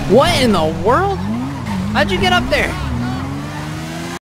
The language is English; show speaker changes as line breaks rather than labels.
What in the world? How'd you get up there?